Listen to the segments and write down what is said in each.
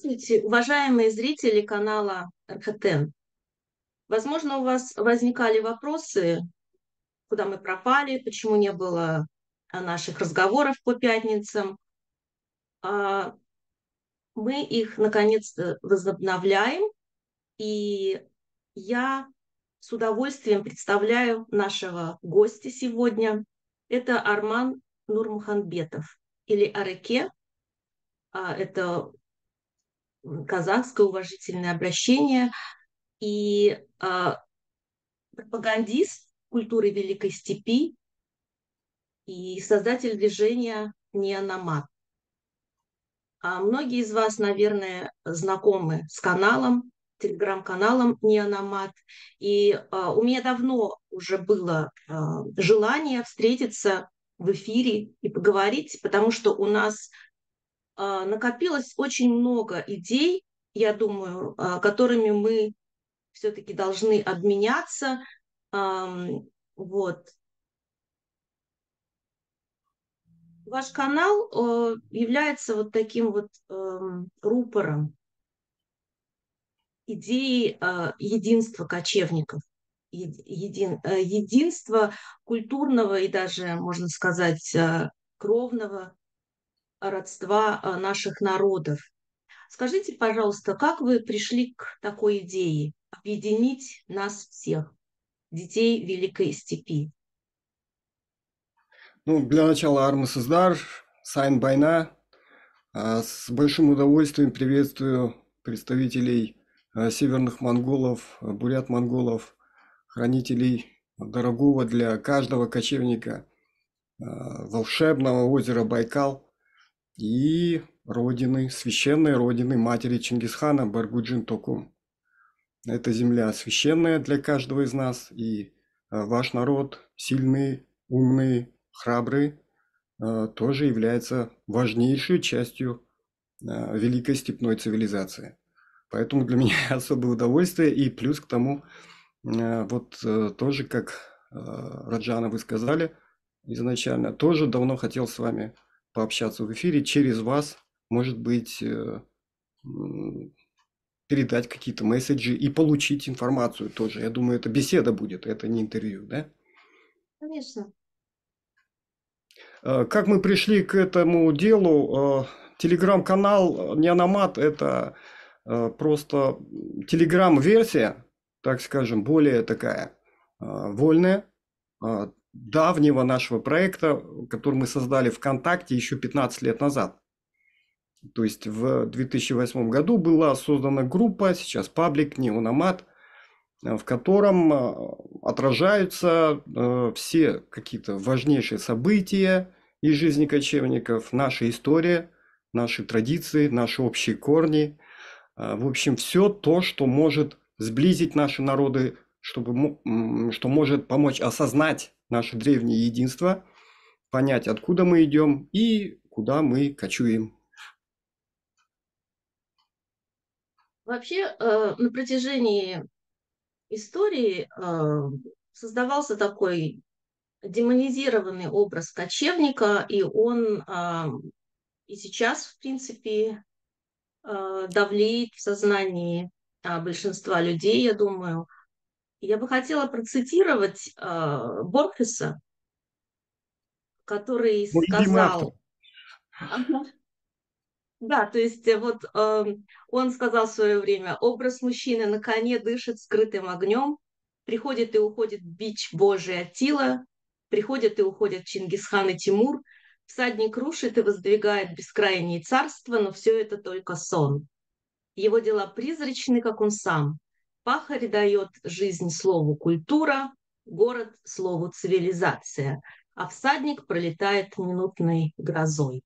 Здравствуйте, уважаемые зрители канала РХТ. Возможно, у вас возникали вопросы, куда мы пропали, почему не было наших разговоров по пятницам. А Мы их наконец-то возобновляем, и я с удовольствием представляю нашего гостя сегодня. Это Арман Нурмуханбетов, или Ареке. Это казахское уважительное обращение. И пропагандист культуры Великой Степи и создатель движения «Неономад». Многие из вас, наверное, знакомы с каналом, телеграм-каналом «Неономад». И у меня давно уже было желание встретиться в эфире и поговорить, потому что у нас накопилось очень много идей, я думаю, которыми мы все-таки должны обменяться. Вот. Ваш канал является вот таким вот рупором идеи единства кочевников, единства культурного и даже, можно сказать, кровного родства наших народов. Скажите, пожалуйста, как вы пришли к такой идее объединить нас всех, детей Великой Степи? Ну, для начала Армысыздар, Сайн Байна. С большим удовольствием приветствую представителей северных монголов, бурят-монголов, хранителей дорогого для каждого кочевника волшебного озера Байкал и родины, священной родины матери Чингисхана Баргуджин-Токум. Это земля священная для каждого из нас, и ваш народ сильный, умный, храбрый, тоже является важнейшей частью великой степной цивилизации. Поэтому для меня особое удовольствие. И плюс к тому, тоже, как Раджана вы сказали изначально, тоже давно хотел с вами пообщаться в эфире. Через вас, может быть, передать какие-то месседжи и получить информацию тоже. Я думаю, это беседа будет, это не интервью, да? Конечно. Как мы пришли к этому делу? Телеграм-канал Неономад – это просто телеграм-версия, так скажем, более такая вольная, давнего нашего проекта, который мы создали ВКонтакте еще 15 лет назад. То есть в 2008 году была создана группа, сейчас паблик Неономад, в котором отражаются все какие-то важнейшие события из жизни кочевников, наша история, наши традиции, наши общие корни. В общем, все то, что может сблизить наши народы, что может помочь осознать наше древнее единство, понять, откуда мы идем и куда мы кочуем. Вообще, на протяжении истории создавался такой демонизированный образ кочевника, и он и сейчас, в принципе, давлеет в сознании большинства людей, я думаю. Я бы хотела процитировать Борхеса, который Мой любимый автор. сказал, да, то есть вот он сказал в свое время: образ мужчины на коне дышит скрытым огнем, приходит и уходит бич Божий Аттила, приходят и уходят Чингисхан и Тимур, всадник рушит и воздвигает бескрайние царства, но все это только сон. Его дела призрачны, как он сам. Пахарь дает жизнь слову культура, город слову цивилизация, а всадник пролетает минутной грозой.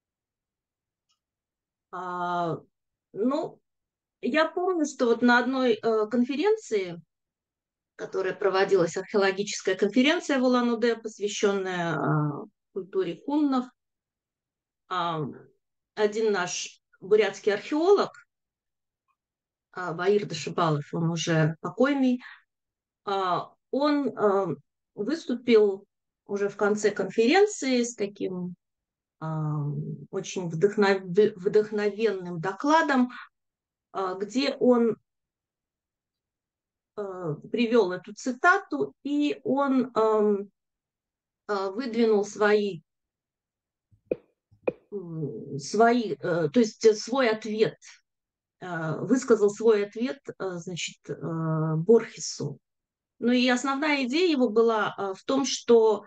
А, ну, я помню, что вот на одной конференции, которая проводилась, археологическая конференция в Улан-Удэ, посвященная культуре хуннов, а, один наш бурятский археолог, Баир Дашибалов, он уже покойный, он выступил уже в конце конференции с таким очень вдохновенным докладом где он привел эту цитату, и он выдвинул то есть свой ответ, высказал свой ответ, значит, Борхесу. Ну и основная идея его была в том, что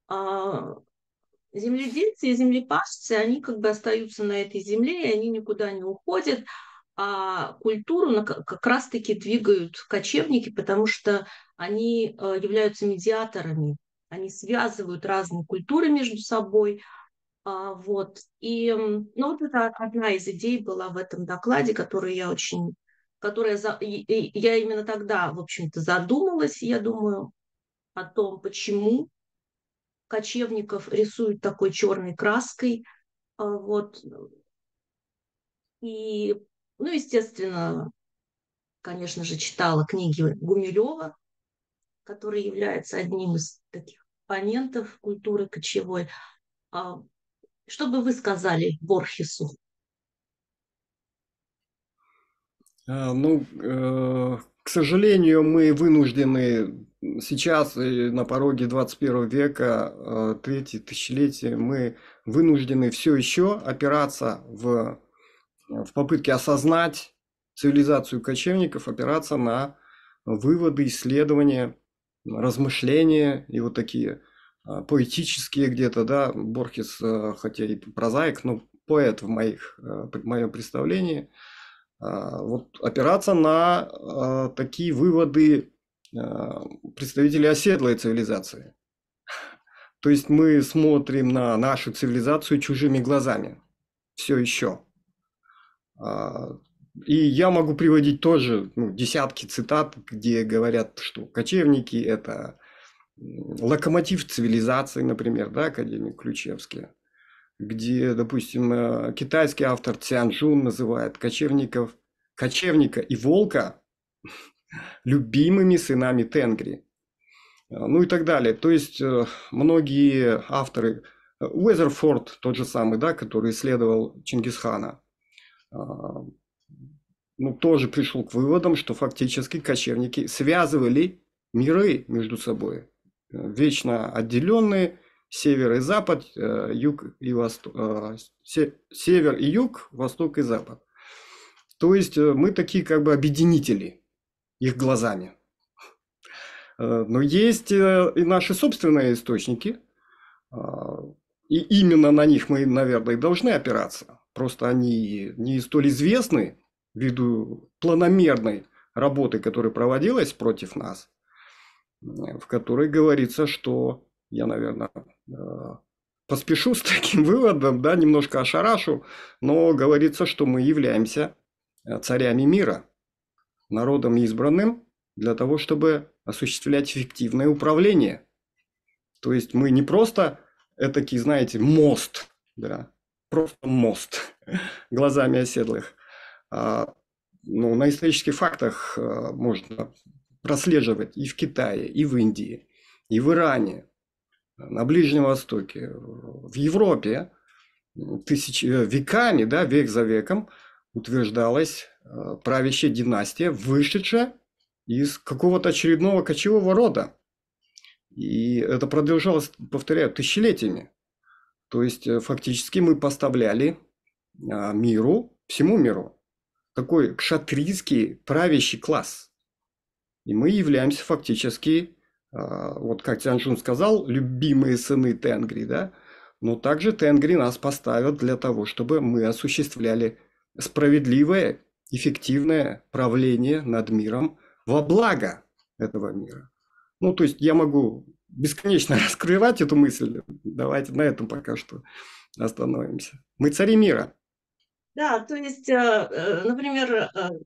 земледельцы и землепашцы, они как бы остаются на этой земле, и они никуда не уходят, а культуру как раз-таки двигают кочевники, потому что они являются медиаторами, они связывают разные культуры между собой, вот. И, ну, вот это одна из идей была в этом докладе, которую я очень, я именно тогда, в общем-то, задумалась, я думаю, о том, почему кочевников рисуют такой черной краской, вот. И, ну, естественно, конечно же, читала книги Гумилева, который является одним из таких оппонентов культуры кочевой. Что бы вы сказали Борхесу? Ну, к сожалению, мы вынуждены сейчас, на пороге 21 века, третье тысячелетие, мы вынуждены все еще опираться в попытке осознать цивилизацию кочевников, опираться на выводы, исследования, размышления и вот такие поэтические где-то, да, Борхес, хотя и прозаик, но поэт в моем представлении, вот опираться на такие выводы представителей оседлой цивилизации. То есть мы смотрим на нашу цивилизацию чужими глазами. Все еще. И я могу приводить тоже десятки цитат, где говорят, что кочевники – это локомотив цивилизации, например, да, академик Ключевский, где, допустим, китайский автор Цян Жун называет кочевника и волка любимыми сынами Тенгри. Ну и так далее. То есть многие авторы, Уэзерфорд тот же самый, да, который исследовал Чингисхана, ну, тоже пришел к выводам, что фактически кочевники связывали миры между собой. Вечно отделенные север и запад, юг и восток, север и юг, восток и запад. То есть мы такие как бы объединители их глазами. Но есть и наши собственные источники, и именно на них мы, наверное, и должны опираться. Просто они не столь известны ввиду планомерной работы, которая проводилась против нас, в которой говорится, что я, наверное, поспешу с таким выводом, да, немножко ошарашу, но говорится, что мы являемся царями мира, народом избранным для того, чтобы осуществлять эффективное управление. То есть мы не просто этакий, знаете, мост, да, просто мост глазами оседлых. Ну, на исторических фактах можно прослеживать и в Китае, и в Индии, и в Иране, на Ближнем Востоке, в Европе веками, да, век за веком утверждалась правящая династия, вышедшая из какого-то очередного кочевого рода. И это продолжалось, повторяю, тысячелетиями. То есть фактически мы поставляли миру, всему миру, такой кшатрийский правящий класс. И мы являемся фактически, вот как Цяншун сказал, любимые сыны Тенгри, да? Но также Тенгри нас поставят для того, чтобы мы осуществляли справедливое, эффективное правление над миром во благо этого мира. Ну, то есть я могу бесконечно раскрывать эту мысль. Давайте на этом пока что остановимся. Мы цари мира. Да, то есть, например,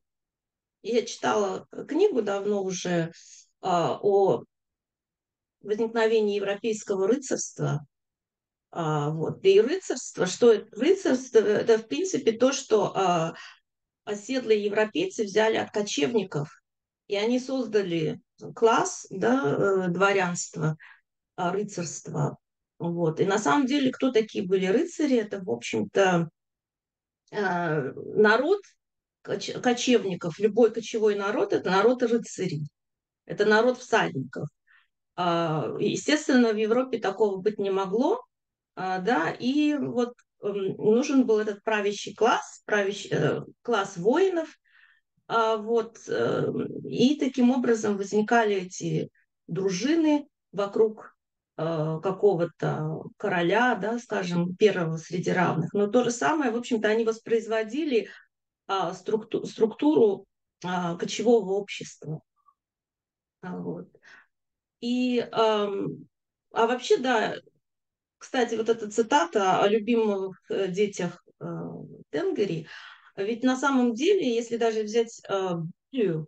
я читала книгу давно уже о возникновении европейского рыцарства. Вот. И рыцарство, что это? Рыцарство – это, в принципе, то, что оседлые европейцы взяли от кочевников, и они создали класс, да, дворянства, рыцарства. Вот. И на самом деле, кто такие были рыцари? Это, в общем-то, народ, кочевников, любой кочевой народ – это народ рыцарей, это народ всадников. Естественно, в Европе такого быть не могло, да, и вот нужен был этот правящий класс, класс воинов, вот, и таким образом возникали эти дружины вокруг какого-то короля, да, скажем, первого среди равных. Но то же самое, в общем-то, они воспроизводили структуру кочевого общества. Вот. Вообще, да, кстати, вот эта цитата о любимых детях Тенгери, ведь на самом деле, если даже взять Библию,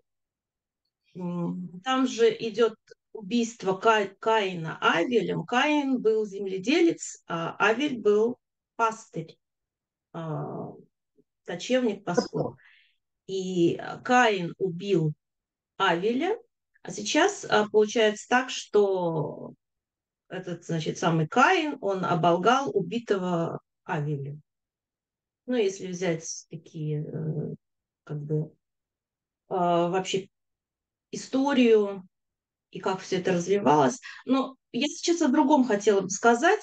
там же идет убийство Каина Авелем. Каин был земледелец, а Авель был пастырь, а, кочевник, пастух. И Каин убил Авеля, а сейчас получается так, что этот, значит, самый Каин, он оболгал убитого Авеля. Ну, если взять такие, как бы, вообще историю и как все это развивалось. Но я сейчас о другом хотела бы сказать.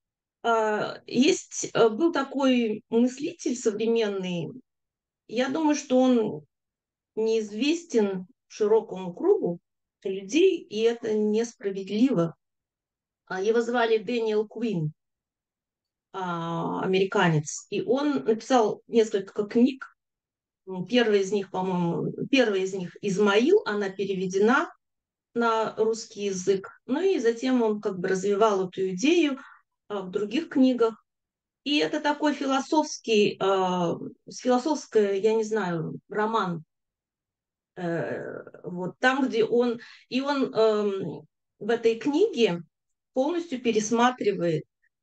Был такой мыслитель современный, я думаю, что он неизвестен широкому кругу людей, и это несправедливо. Его звали Дэниел Куин, американец, и он написал несколько книг. Первая из них, по-моему, первая из них «Измаил», она переведена на русский язык. Ну и затем он как бы развивал эту идею в других книгах. И это такой философский, я не знаю, роман. Вот там, где он... И он в этой книге полностью пересматривает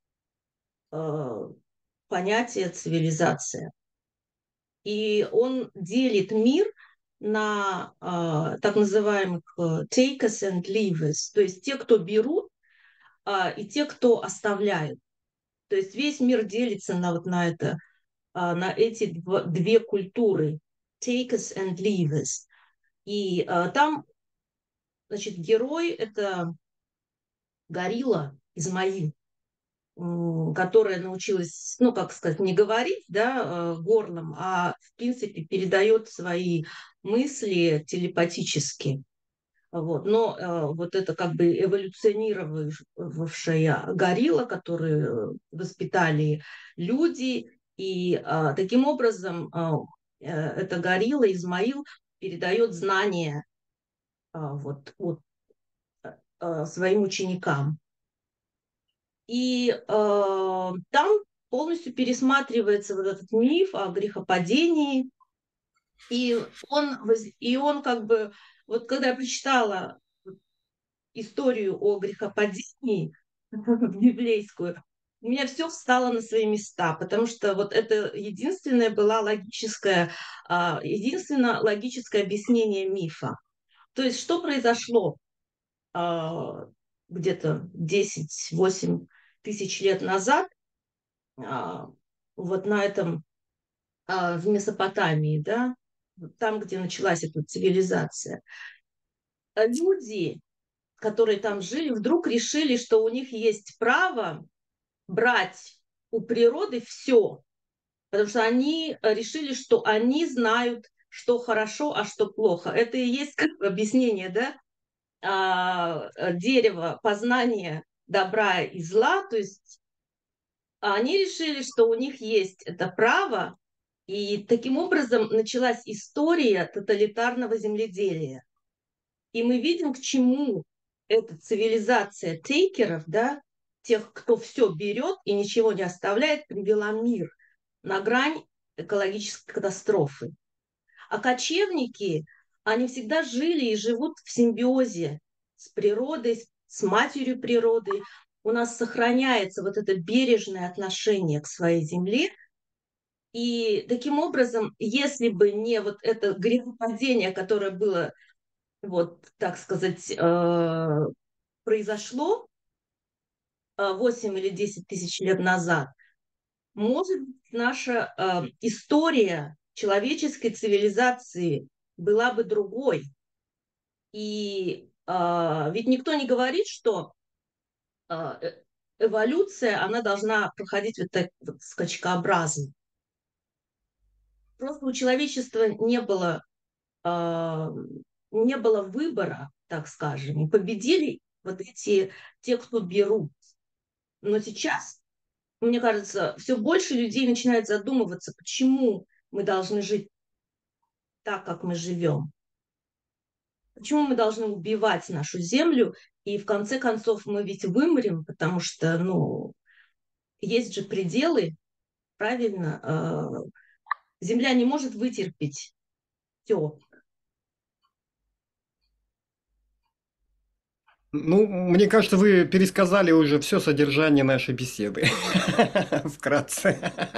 понятие цивилизация. И он делит мир на так называемых takers and leavers, то есть те, кто берут, и те, кто оставляют. То есть весь мир делится на это, на эти две культуры, takers and leavers. И там, значит, герой – это горилла Измаил, которая научилась, ну, как сказать, не говорить, да, горлом, а, в принципе, передает свои мысли телепатически. Вот. Но вот это как бы эволюционировавшая горилла, которую воспитали люди, и таким образом эта горилла Измаил передает знания вот, своим ученикам. И там полностью пересматривается вот этот миф о грехопадении. И он как бы, вот когда я прочитала историю о грехопадении библейскую, у меня все встало на свои места, потому что вот это единственное логическое объяснение мифа. То есть что произошло где-то 10-8 тысяч лет назад вот на этом, в Месопотамии, да, там, где началась эта цивилизация. Люди, которые там жили, вдруг решили, что у них есть право брать у природы все, потому что они решили, что они знают, что хорошо, а что плохо. Это и есть как бы объяснение, да, дерево познания добра и зла, то есть они решили, что у них есть это право, и таким образом началась история тоталитарного земледелия. И мы видим, к чему эта цивилизация тейкеров, да, тех, кто все берет и ничего не оставляет, привела мир на грань экологической катастрофы. А кочевники, они всегда жили и живут в симбиозе с природой, с матерью природы. У нас сохраняется вот это бережное отношение к своей земле. И таким образом, если бы не вот это грехопадение, которое было, вот так сказать, произошло 8 или 10 тысяч лет назад, может быть, наша история человеческой цивилизации была бы другой. И ведь никто не говорит, что эволюция, она должна проходить вот так вот скачкообразно. Просто у человечества не было выбора, так скажем. Победили вот те, кто берут. Но сейчас, мне кажется, все больше людей начинают задумываться, почему мы должны жить так, как мы живем. Почему мы должны убивать нашу землю, и в конце концов мы ведь вымрем, потому что, ну, есть же пределы, правильно? Земля не может вытерпеть все. Ну, мне кажется, вы пересказали уже все содержание нашей беседы. Вкратце.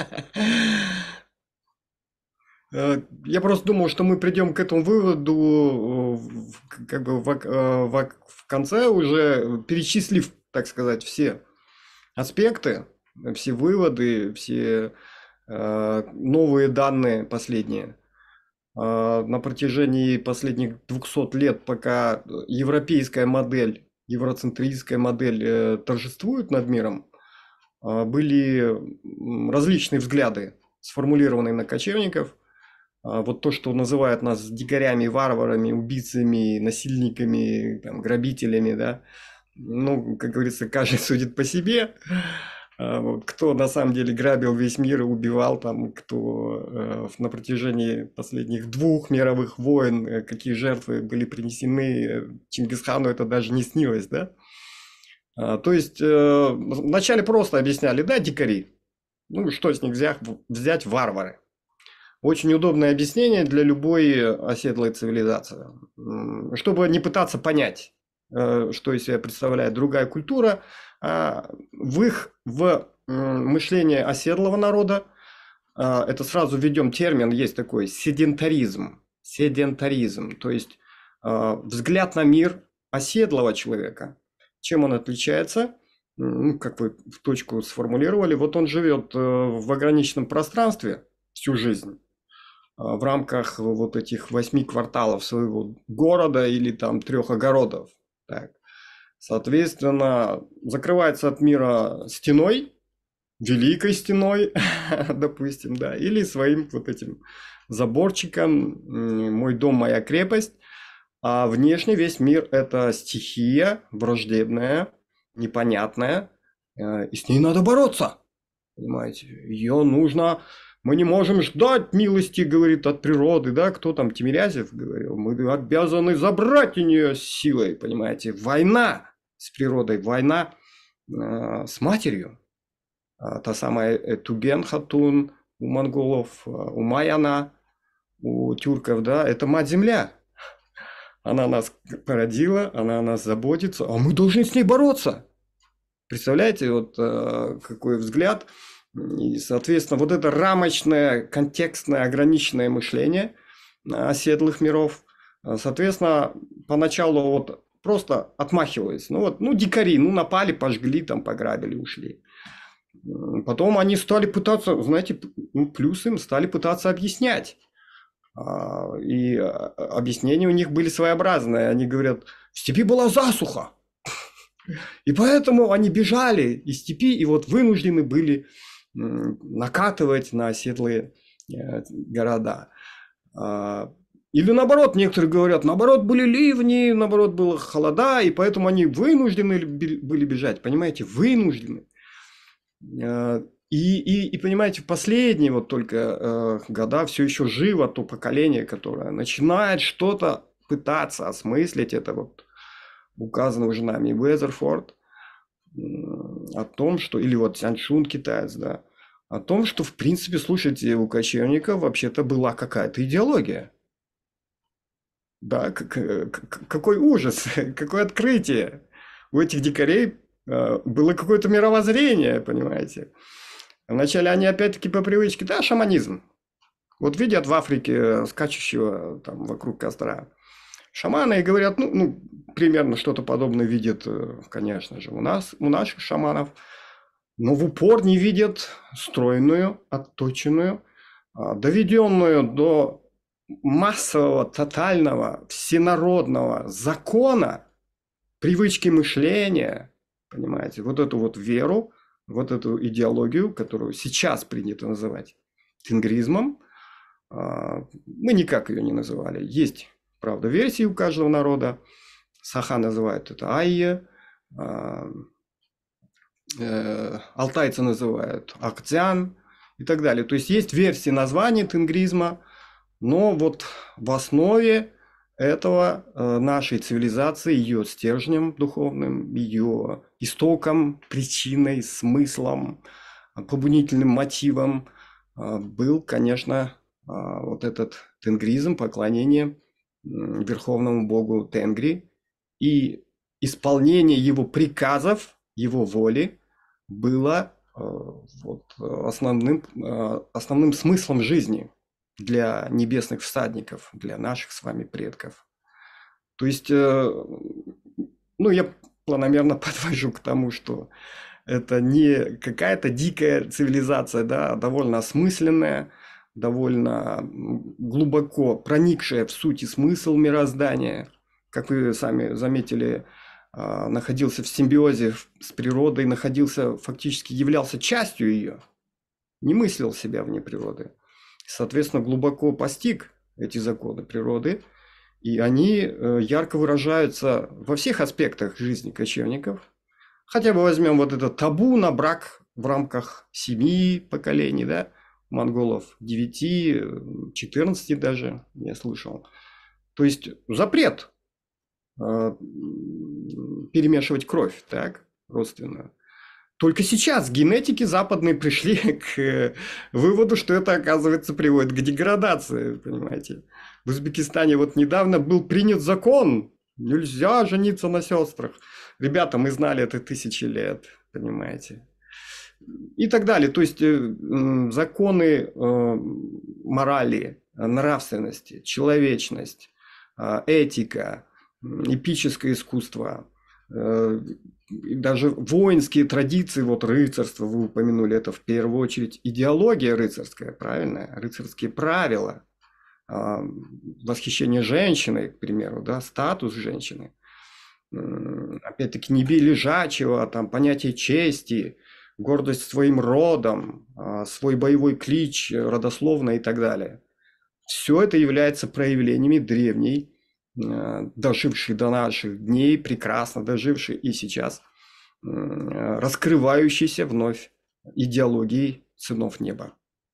Я просто думал, что мы придем к этому выводу, как бы в конце уже перечислив, так сказать, все аспекты, все выводы, все новые данные последние. На протяжении последних 200 лет, пока европейская модель, евроцентрическая модель торжествует над миром, были различные взгляды, сформулированные на кочевников. Вот то, что называют нас дикарями, варварами, убийцами, насильниками, там, грабителями, да, ну, как говорится, каждый судит по себе. Вот, кто на самом деле грабил весь мир и убивал там, кто на протяжении последних 2 мировых войн, какие жертвы были принесены Чингисхану, это даже не снилось, да? То есть вначале просто объясняли, да, дикари, ну что с них взять варвары. Очень удобное объяснение для любой оседлой цивилизации. Чтобы не пытаться понять, что из себя представляет другая культура, в мышлении оседлого народа, это сразу введем термин, есть такой седентаризм. Седентаризм, то есть взгляд на мир оседлого человека. Чем он отличается? Ну, как вы в точку сформулировали, вот он живет в ограниченном пространстве всю жизнь, в рамках вот этих 8 кварталов своего города или там 3 огородов. Так. Соответственно, закрывается от мира стеной, великой стеной, допустим, да, или своим вот этим заборчиком, мой дом, моя крепость. А внешне весь мир – это стихия враждебная, непонятная, и с ней надо бороться, понимаете, ее нужно... Мы не можем ждать милости, говорит, от природы, да, кто там, Тимирязев говорил, мы обязаны забрать у нее силой, понимаете, война с природой, война с матерью, та самая Туген Хатун у монголов, у Маяна, у тюрков, да, это мать-земля, она нас породила, она о нас заботится, а мы должны с ней бороться, представляете, вот какой взгляд. И, соответственно, вот это рамочное, контекстное, ограниченное мышление оседлых миров, соответственно, поначалу вот просто отмахивались. Ну вот, ну дикари, ну напали, пожгли, там пограбили, ушли. Потом они стали пытаться, знаете, ну, плюс им стали пытаться объяснять. И объяснения у них были своеобразные. Они говорят, в степи была засуха. И поэтому они бежали из степи и вот вынуждены были накатывать на оседлые города. Или наоборот, некоторые говорят, наоборот, были ливни, наоборот, было холода, и поэтому они вынуждены были бежать, понимаете, вынуждены. И понимаете, в последние вот только года все еще живо то поколение, которое начинает что-то пытаться осмыслить, это вот указано уже нами Уэзерфорд, о том, что, или вот Цяншун китаец, да, о том, что, в принципе, слушайте, у кочевников вообще-то была какая-то идеология. Да, какой ужас, какое открытие. У этих дикарей было какое-то мировоззрение, понимаете. Вначале они опять-таки по привычке, да, шаманизм. Вот видят в Африке скачущего там вокруг костра шамана и говорят, ну примерно что-то подобное видят, конечно же, у наших шаманов, но в упор не видят стройную, отточенную, доведенную до массового, тотального, всенародного закона, привычки мышления, понимаете, вот эту вот веру, вот эту идеологию, которую сейчас принято называть тенгризмом, мы никак ее не называли. Есть, правда, версии у каждого народа. Саха называют это айе, алтайцы называют Акцзян и так далее. То есть есть версии названия тенгризма, но вот в основе этого нашей цивилизации, ее стержнем духовным, ее истоком, причиной, смыслом, побудительным мотивом был, конечно, вот этот тенгризм, поклонение верховному богу Тенгри и исполнение его приказов, его воли было основным смыслом жизни для небесных всадников, для наших с вами предков. То есть, я планомерно подвожу к тому, что это не какая-то дикая цивилизация, да, а довольно осмысленная, довольно глубоко проникшая в суть и смысл мироздания. Как вы сами заметили, находился в симбиозе с природой, фактически являлся частью ее, не мыслил себя вне природы. Соответственно, глубоко постиг эти законы природы, и они ярко выражаются во всех аспектах жизни кочевников. Хотя бы возьмем вот это табу на брак в рамках 7 поколений, да, монголов 9, 14 даже, я слышал. То есть запрет перемешивать кровь, так, родственную. Только сейчас генетики западные пришли к выводу, что это, оказывается, приводит к деградации, понимаете. В Узбекистане вот недавно был принят закон, нельзя жениться на сестрах. Ребята, мы знали это тысячи лет, понимаете. И так далее. То есть законы морали, нравственности, человечность, этика, эпическое искусство, и даже воинские традиции, вот рыцарство, вы упомянули, это в первую очередь идеология рыцарская, правильно? Рыцарские правила, восхищение женщиной, к примеру, да, статус женщины. Опять-таки, не бей лежачего, там, понятие чести, гордость своим родом, свой боевой клич, родословно и так далее. Все это является проявлениями древней, дожившей до наших дней, прекрасно дожившей и сейчас, раскрывающейся вновь идеологией сынов неба.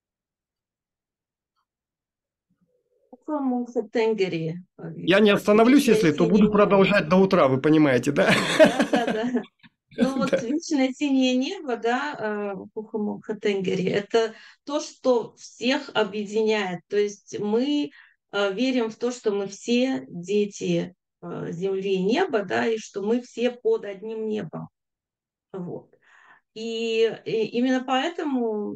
Тенгери. Я не остановлюсь, Вечное если, то буду синее небо. продолжать до утра, вы понимаете, да? Да. Ну вот вечное синее небо, да, Пухамука Тенгери, это то, что всех объединяет. То есть мы верим в то, что мы все дети земли и неба, да, и что мы все под одним небом. Вот. И именно поэтому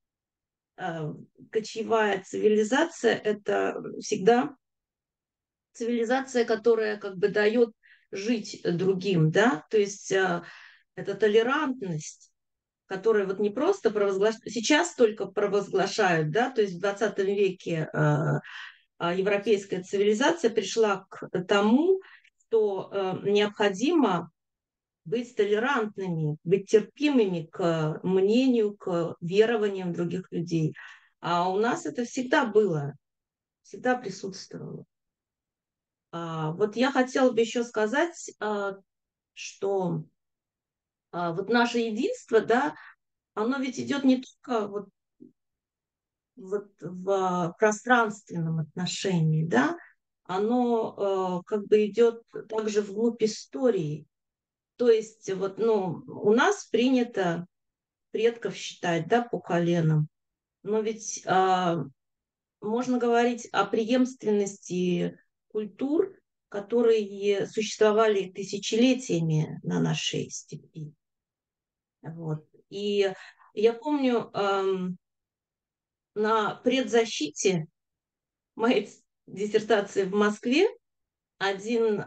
кочевая цивилизация – это всегда цивилизация, которая как бы дает жить другим, да, то есть это толерантность, которая вот не просто провозглашают, сейчас только провозглашают, да, то есть в 20 веке европейская цивилизация пришла к тому, что необходимо быть толерантными, быть терпимыми к мнению, к верованиям других людей. А у нас это всегда было, всегда присутствовало. Вот я хотела бы еще сказать, что вот наше единство, да, оно ведь идет не только вот в пространственном отношении, да, оно как бы идет также вглубь истории. То есть вот, ну, у нас принято предков считать, да, по коленам, но ведь можно говорить о преемственности культур, которые существовали тысячелетиями на нашей степи. Вот. И я помню, на предзащите моей диссертации в Москве один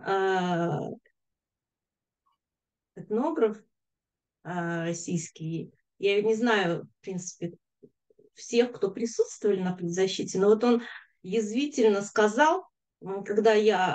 этнограф российский, я не знаю, в принципе, всех, кто присутствовали на предзащите, но вот он язвительно сказал, когда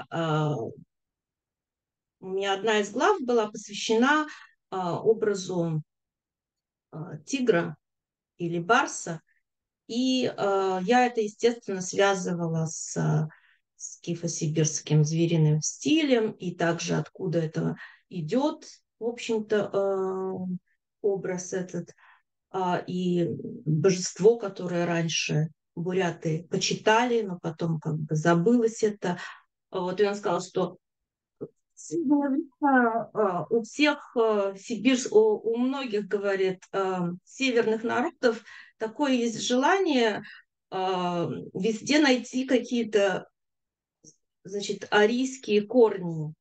у меня одна из глав была посвящена образу тигра или барса, и я это, естественно, связывала с кифо-сибирским звериным стилем, и также откуда это идет, в общем-то, образ этот, и божество, которое раньше буряты почитали, но потом как бы забылось это. Вот, и он сказал, что среднее время у всех у многих, говорит, северных народов такое есть желание везде найти какие-то, значит, арийские корни.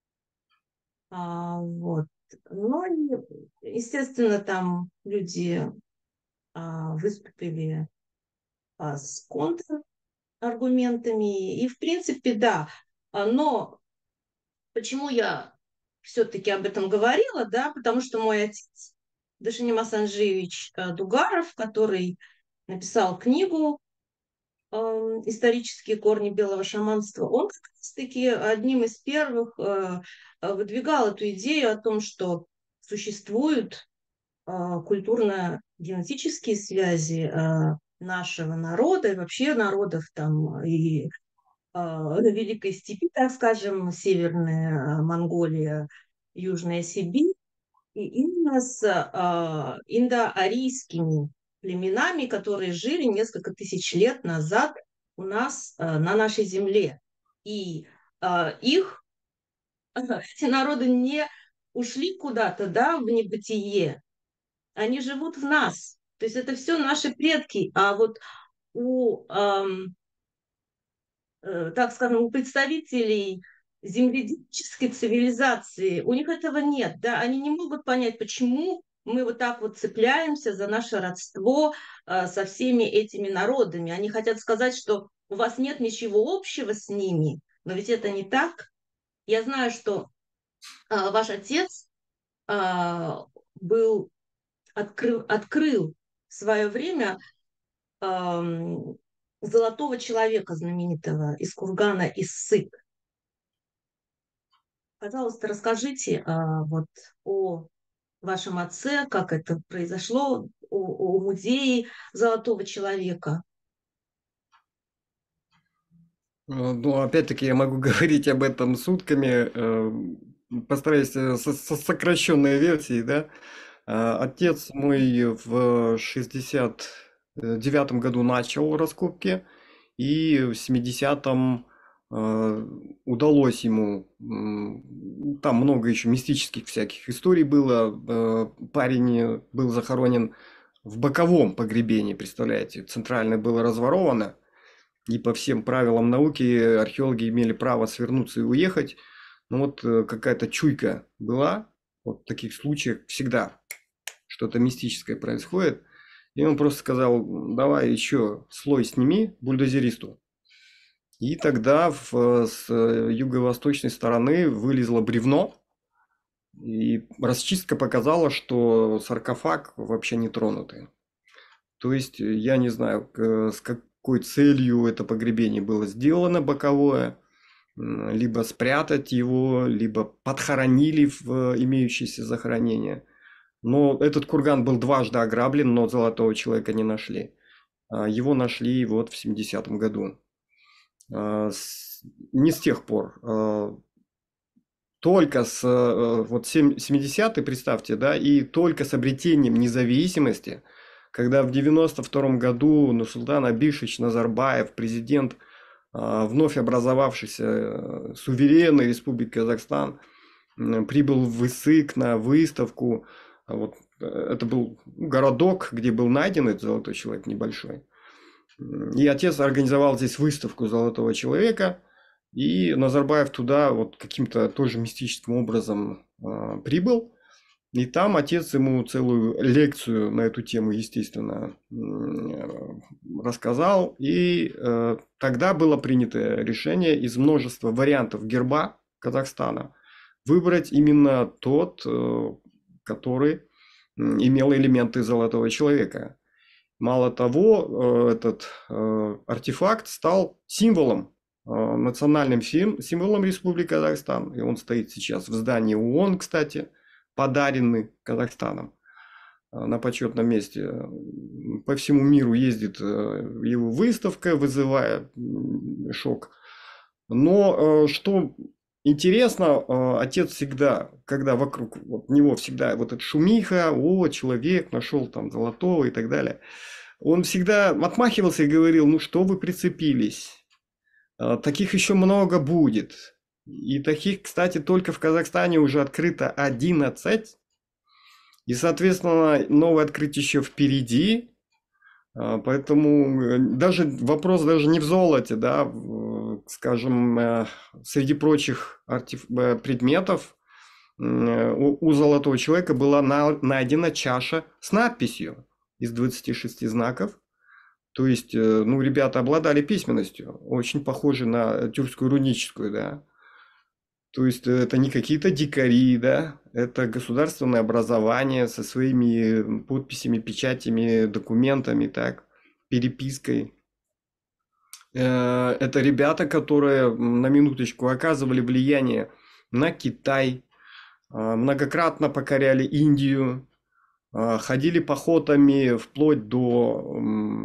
Вот. Но, естественно, там люди выступили с контраргументами. И, в принципе, да. Но почему я все-таки об этом говорила, да, потому что мой отец, Дашиним Асанжиевич Дугаров, который написал книгу «Исторические корни белого шаманства», он как раз-таки одним из первых выдвигал эту идею о том, что существуют культурно-генетические связи нашего народа и вообще народов там и Великой Степи, так скажем, Северная Монголия, Южная Сибирь, и именно с индоарийскими племенами, которые жили несколько тысяч лет назад у нас на нашей земле. И их, эти народы не ушли куда-то, да, в небытие, они живут в нас. То есть это все наши предки. А вот у так скажем, у представителей земледельческой цивилизации, у них этого нет, да, они не могут понять, почему мы вот так вот цепляемся за наше родство со всеми этими народами. Они хотят сказать, что у вас нет ничего общего с ними, но ведь это не так. Я знаю, что ваш отец был открыл в свое время золотого человека знаменитого из Кургана Иссык. Пожалуйста, расскажите вот о вашем отце, как это произошло, о музее золотого человека. Ну, опять-таки, я могу говорить об этом сутками, постараюсь со сокращенной версией, да. Отец мой в 69 году начал раскопки, и в 70-м удалось ему, там много еще мистических всяких историй было, парень был захоронен в боковом погребении, представляете, центральное было разворовано, и по всем правилам науки археологи имели право свернуться и уехать. Но вот какая-то чуйка была, вот в таких случаях всегда что-то мистическое происходит. И он просто сказал, давай еще слой сними бульдозеристу. И тогда с юго-восточной стороны вылезло бревно, и расчистка показала, что саркофаг вообще не тронутый. То есть я не знаю, с какой целью это погребение было сделано боковое, либо спрятать его, либо подхоронили в имеющееся захоронение. Но этот курган был дважды ограблен, но золотого человека не нашли. Его нашли вот в 70-м году. Не с тех пор. Только с вот 70-е, представьте, да, и только с обретением независимости, когда в 92-м году Нурсултан Абишевич Назарбаев, президент вновь образовавшейся суверенной республики Казахстан, прибыл в Исык на выставку. Вот, это был городок, где был найден этот золотой человек небольшой. И отец организовал здесь выставку золотого человека, и Назарбаев туда вот каким-то тоже мистическим образом прибыл. И там отец ему целую лекцию на эту тему, естественно, рассказал. И тогда было принято решение из множества вариантов герба Казахстана выбрать именно тот, который имел элементы золотого человека. Мало того, этот артефакт стал символом, национальным символом Республики Казахстан. И он стоит сейчас в здании ООН, кстати, подаренный Казахстаном на почетном месте. По всему миру ездит его выставка, вызывая шок. Но что интересно, отец всегда, когда вокруг него всегда вот эта шумиха, о, человек нашел там золотого и так далее, он всегда отмахивался и говорил, ну что вы прицепились, таких еще много будет. И таких, кстати, только в Казахстане уже открыто 11. И, соответственно, новое открытие еще впереди. Поэтому даже вопрос даже не в золоте, да, скажем, среди прочих предметов у золотого человека была найдена чаша с надписью из 26 знаков. То есть, ну, ребята обладали письменностью, очень похожей на тюркскую руническую, да. То есть это не какие-то дикари, да, это государственное образование со своими подписями, печатями, документами, так, перепиской. Это ребята, которые на минуточку оказывали влияние на Китай, многократно покоряли Индию, ходили походами вплоть до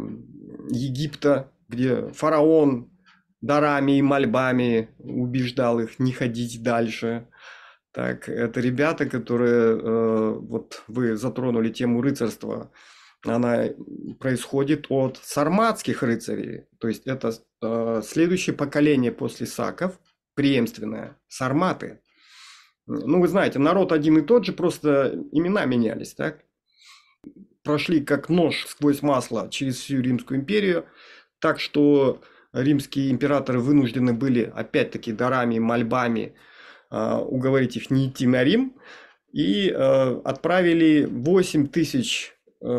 Египта, где фараон дарами и мольбами убеждал их не ходить дальше. Так, это ребята, которые, вот вы затронули тему рыцарства, она происходит от сарматских рыцарей, то есть это следующее поколение после саков, преемственное, сарматы. Ну, вы знаете, народ один и тот же, просто имена менялись, так? Прошли как нож сквозь масло через всю Римскую империю, так что римские императоры вынуждены были, опять-таки, дарами и мольбами уговорить их не идти на Рим, и отправили 8 тысяч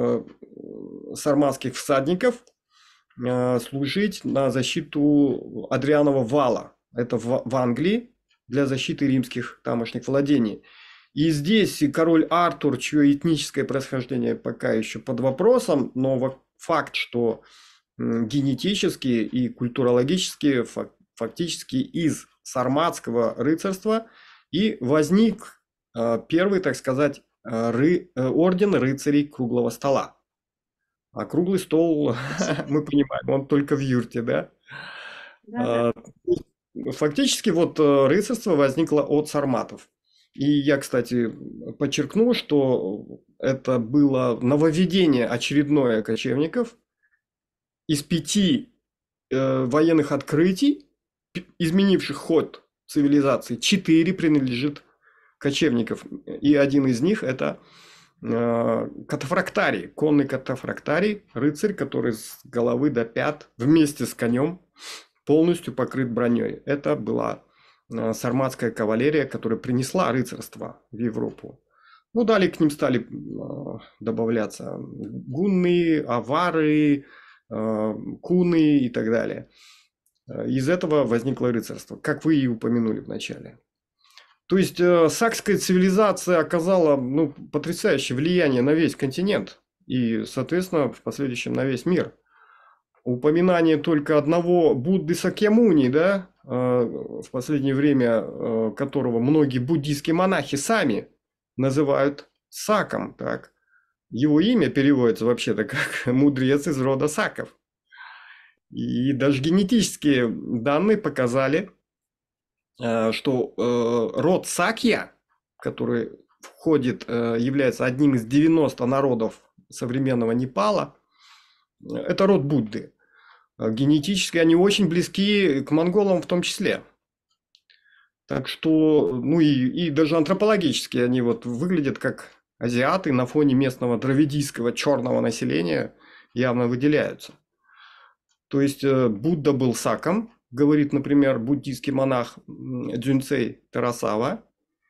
сарматских всадников служить на защиту Адрианова вала. Это в Англии для защиты римских тамошних владений. И здесь король Артур, чье этническое происхождение пока еще под вопросом, но факт, что генетически и культурологически фактически из сарматского рыцарства и возник первый, так сказать, орден рыцарей круглого стола. А круглый стол, мы понимаем, он только в юрте, да? Да, Фактически вот рыцарство возникло от сарматов. И я, кстати, подчеркну, что это было нововведение очередное кочевников. Из 5 военных открытий, изменивших ход цивилизации, 4 принадлежит кочевников. И один из них это катафрактарий, конный катафрактарий, рыцарь, который с головы до пят вместе с конем полностью покрыт броней. Это была сарматская кавалерия, которая принесла рыцарство в Европу. Ну, далее к ним стали добавляться гунны, авары, куны и так далее. Из этого возникло рыцарство, как вы и упомянули в начале. То есть сакская цивилизация оказала потрясающее влияние на весь континент и, соответственно, в последующем на весь мир. Упоминание только одного Будды Сакьямуни, да, в последнее время которого многие буддийские монахи сами называют Саком, так. Его имя переводится вообще-то как «мудрец из рода Саков». И даже генетические данные показали, что род Сакья, который является одним из 90 народов современного Непала, это род Будды. Генетически они очень близки к монголам в том числе. Так что, ну и даже антропологически они вот выглядят как азиаты на фоне местного дравидийского черного населения явно выделяются. То есть Будда был саком, говорит, например, буддийский монах Дзюньцэй Тарасава,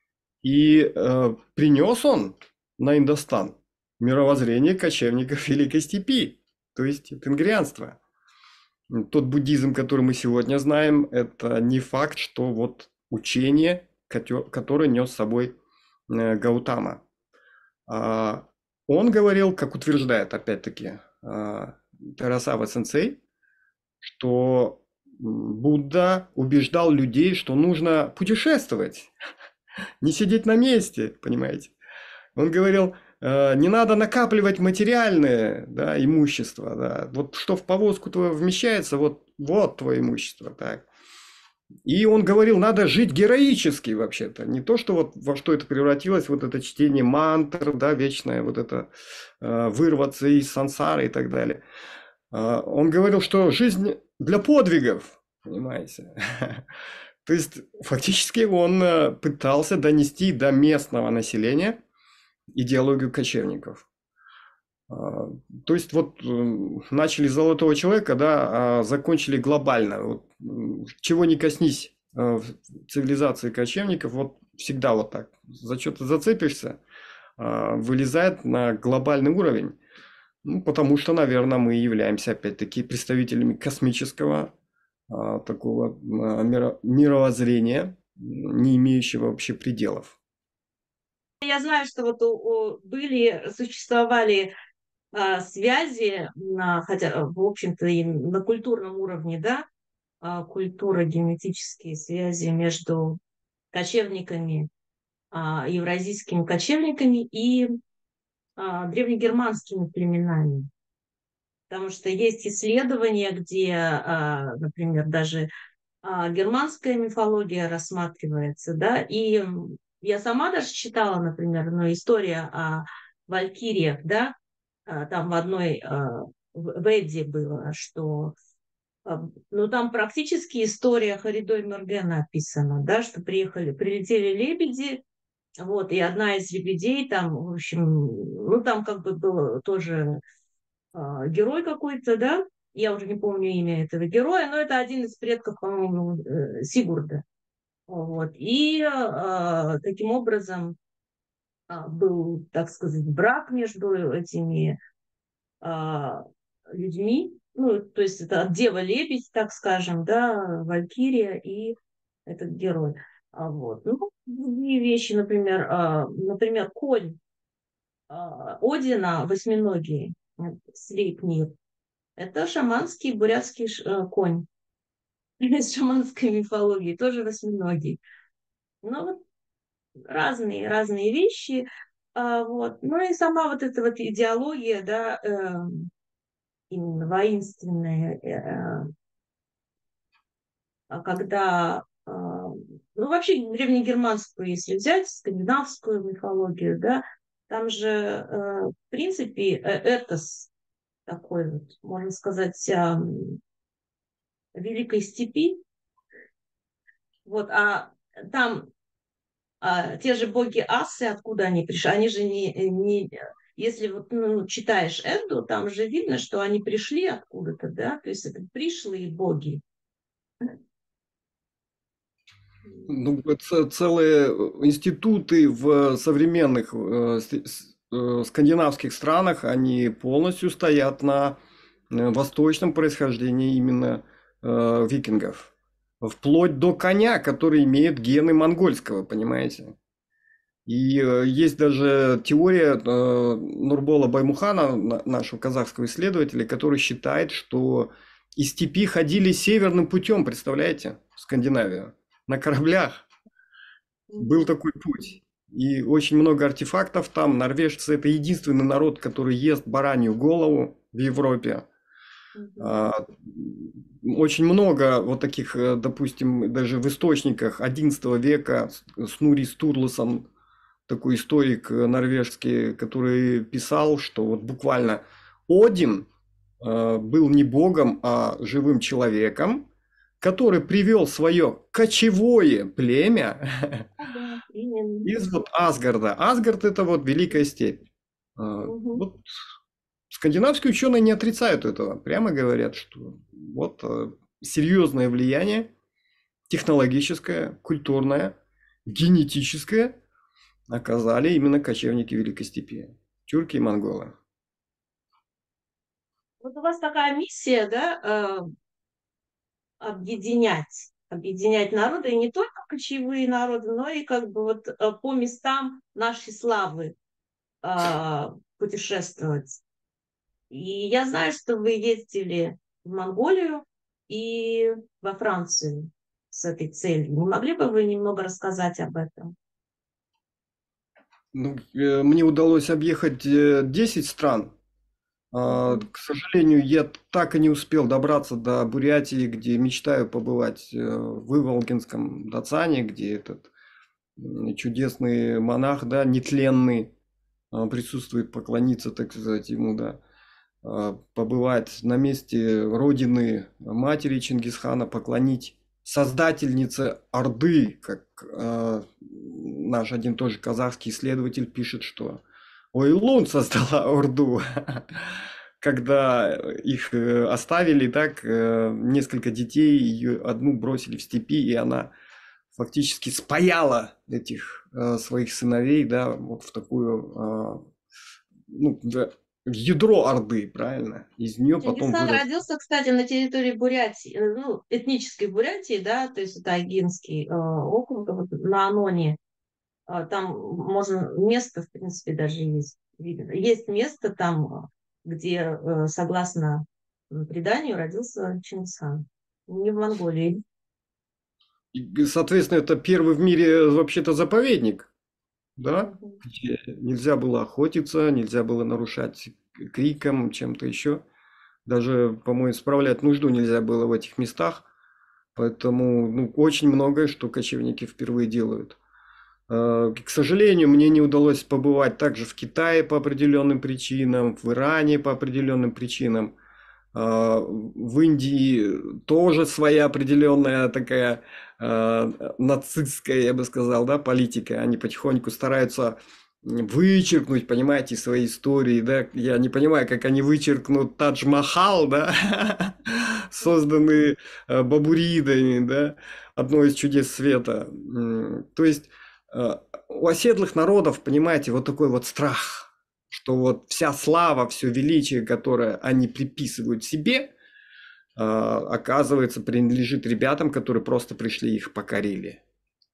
и принес он на Индостан мировоззрение кочевников Великой Степи, то есть тенгрианство. Тот буддизм, который мы сегодня знаем, это не факт, что вот учение, которое нес с собой Гаутама. Он говорил, как утверждает опять-таки Терасава Сенсей, что Будда убеждал людей, что нужно путешествовать, не сидеть на месте, понимаете. Он говорил, не надо накапливать материальное, да, имущество, да. Вот что в повозку твою вмещается, вот твое имущество, так. И он говорил, надо жить героически вообще-то. Не то, что вот во что это превратилось, вот это чтение мантр, да, вечное, вот это вырваться из сансары и так далее. Он говорил, что жизнь для подвигов, понимаете. То есть фактически он пытался донести до местного населения идеологию кочевников. То есть вот начали с золотого человека, да, а закончили глобально. Вот, чего не коснись в цивилизации кочевников, вот всегда вот так. За что-то зацепишься, вылезает на глобальный уровень. Ну, потому что, наверное, мы являемся опять-таки представителями космического такого мировоззрения, не имеющего вообще пределов. Я знаю, что вот существовали связи, хотя, в общем-то, и на культурном уровне, да, культура, генетические связи между кочевниками, евразийскими кочевниками и древнегерманскими племенами. Потому что есть исследования, где, например, даже германская мифология рассматривается, да, и я сама даже читала, например, ну, история о валькириях, да, там в одной, в Эдде было, что, ну, там практически история Харидо и Мергена описана, да, что прилетели лебеди, вот, и одна из лебедей там, в общем, ну, там как бы был тоже герой какой-то, да, я уже не помню имя этого героя, но это один из предков, по-моему, Сигурда. Вот. И таким образом был, так сказать, брак между этими людьми. Ну, то есть это Дева-лебедь, так скажем, да, Валькирия и этот герой. Вот. Ну, другие вещи, например, конь Одина, восьминогий, Слейпнир, это шаманский бурятский конь из шаманской мифологии, тоже восьминогий. Ну, вот разные вещи. Вот. Ну и сама вот эта вот идеология, да, именно воинственная, когда, ну вообще древнегерманскую, если взять, скандинавскую мифологию, да, там же, в принципе, этос такой вот, можно сказать, великой степи, вот, там те же боги асы, откуда они пришли, они же если вот ну, читаешь Эдду, там же видно, что они пришли откуда-то, да, то есть это пришлые боги. Ну, целые институты в современных скандинавских странах, они полностью стоят на восточном происхождении именно викингов. Вплоть до коня, который имеет гены монгольского, понимаете? И есть даже теория Нурбола Баймухана, нашего казахского исследователя, который считает, что из степи ходили северным путем, представляете, в Скандинавию, на кораблях. Был такой путь. И очень много артефактов там. Норвежцы – это единственный народ, который ест баранью голову в Европе. Очень много вот таких, допустим, даже в источниках XI века Снури Стурлусон, такой историк норвежский, который писал, что вот буквально Один был не богом, а живым человеком, который привел свое кочевое племя из вот Асгарда. Асгард – это вот Великая степь. Вот скандинавские ученые не отрицают этого, прямо говорят, что вот серьезное влияние технологическое, культурное, генетическое оказали именно кочевники Великой степи, тюрки и монголы. Вот у вас такая миссия, да, объединять народы, и не только кочевые народы, но и как бы вот по местам нашей славы путешествовать. И я знаю, что вы ездили в Монголию и во Францию с этой целью. Не могли бы вы немного рассказать об этом? Ну, мне удалось объехать 10 стран. Мгм. К сожалению, я так и не успел добраться до Бурятии, где мечтаю побывать в Иволгинском Дацане, где этот чудесный монах, да, нетленный, присутствует, поклониться, так сказать, ему, да, побывать на месте родины матери Чингисхана, поклонить создательнице Орды, как наш один тоже казахский исследователь пишет, что Ойлун создала Орду, когда их оставили, так, несколько детей, ее одну бросили в степи, и она фактически спаяла этих своих сыновей, да, вот в такую, ну, да, в ядро Орды, правильно? Из нее потом Чингисхан вырос. родился, кстати, на территории Бурятии, ну, этнической Бурятии, да, то есть это Агинский округ, вот на Аноне. Там можно, место, в принципе, даже есть. Есть место там, где, согласно преданию, родился Чингисхан. Не в Монголии. И, соответственно, это первый в мире вообще-то заповедник, да? Мгм. Где нельзя было охотиться, нельзя было нарушать криком, чем-то еще. Даже, по-моему, справлять нужду нельзя было в этих местах. Поэтому, ну, очень многое, что кочевники впервые делают. К сожалению, мне не удалось побывать также в Китае по определенным причинам, в Иране по определенным причинам. В Индии тоже своя определенная такая нацистская, я бы сказал, да, политика. Они потихоньку стараются вычеркнуть, понимаете, свои истории, да. Я не понимаю, как они вычеркнут Тадж-Махал, да, созданный бабуридами, да, одно из чудес света. То есть э, у оседлых народов, понимаете, вот такой вот страх, что вот вся слава, все величие, которое они приписывают себе, оказывается, принадлежит ребятам, которые просто пришли и их покорили.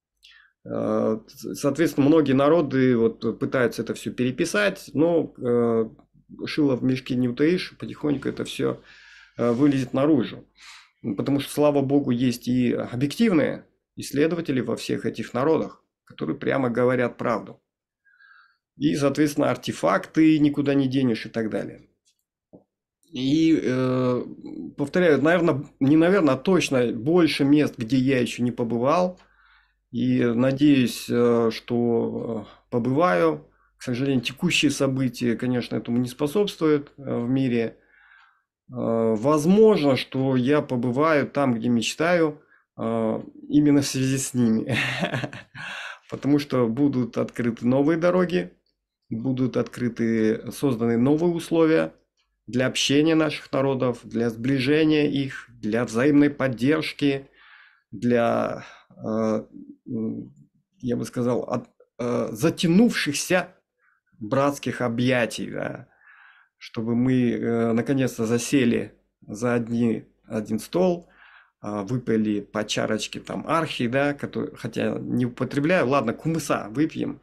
Соответственно, многие народы вот пытаются это все переписать, но шило в мешке не утаишь, потихоньку это все вылезет наружу. Потому что, слава богу, есть и объективные исследователи во всех этих народах, которые прямо говорят правду. И, соответственно, артефакты никуда не денешь и так далее. И повторяю, наверное, не наверное, а точно больше мест, где я еще не побывал. И надеюсь, что побываю. К сожалению, текущие события, конечно, этому не способствуют в мире. Возможно, что я побываю там, где мечтаю, именно в связи с ними. Потому что будут открыты новые дороги, будут открыты, созданы новые условия для общения наших народов, для сближения их, для взаимной поддержки, для, я бы сказал, затянувшихся братских объятий, да, чтобы мы наконец-то засели за один стол, выпили по чарочке там архи, да, который, хотя не употребляю, ладно, кумыса выпьем,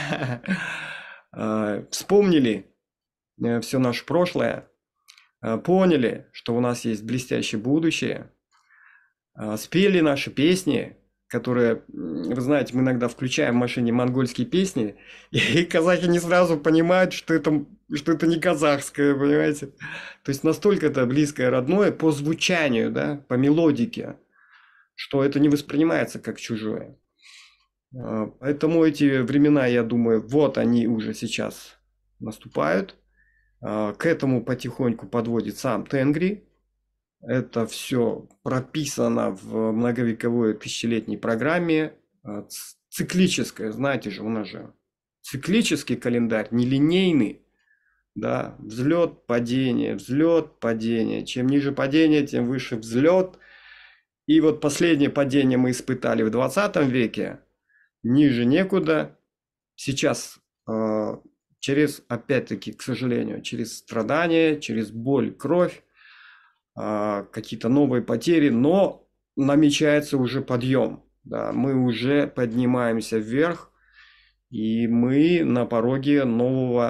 вспомнили все наше прошлое, поняли, что у нас есть блестящее будущее, спели наши песни, которые, вы знаете, мы иногда включаем в машине монгольские песни, и казахи не сразу понимают, что это не казахское, понимаете? То есть настолько это близкое, родное по звучанию, да, по мелодике, что это не воспринимается как чужое. Поэтому эти времена, я думаю, вот они уже сейчас наступают. К этому потихоньку подводит сам Тенгри. Это все прописано в многовековой тысячелетней программе, циклическая, знаете же, у нас же циклический календарь, нелинейный, да, взлет, падение. Чем ниже падение, тем выше взлет. И вот последнее падение мы испытали в 20 веке, ниже некуда. Сейчас через, опять-таки, к сожалению, через страдания, через боль, кровь, какие-то новые потери, но намечается уже подъем. Да, мы уже поднимаемся вверх, и мы на пороге нового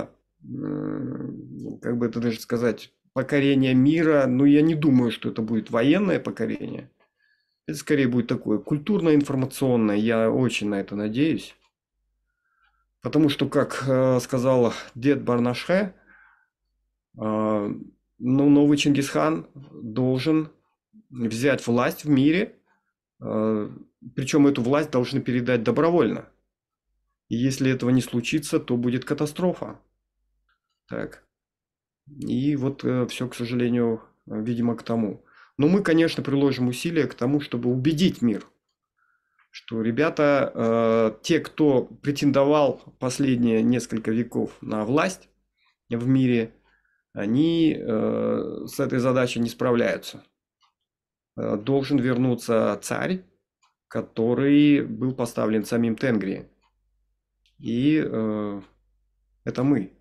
как бы это даже сказать, покорение мира. Но я не думаю, что это будет военное покорение. Это скорее будет такое культурно-информационное. Я очень на это надеюсь. Потому что, как сказал дед Барнаше, ну, новый Чингисхан должен взять власть в мире, причем эту власть должны передать добровольно. И если этого не случится, то будет катастрофа. Так. И вот все, к сожалению, видимо, к тому. Но мы, конечно, приложим усилия к тому, чтобы убедить мир, что ребята, те, кто претендовал последние несколько веков на власть в мире, они с этой задачей не справляются. Должен вернуться царь, который был поставлен самим Тенгри. И это мы.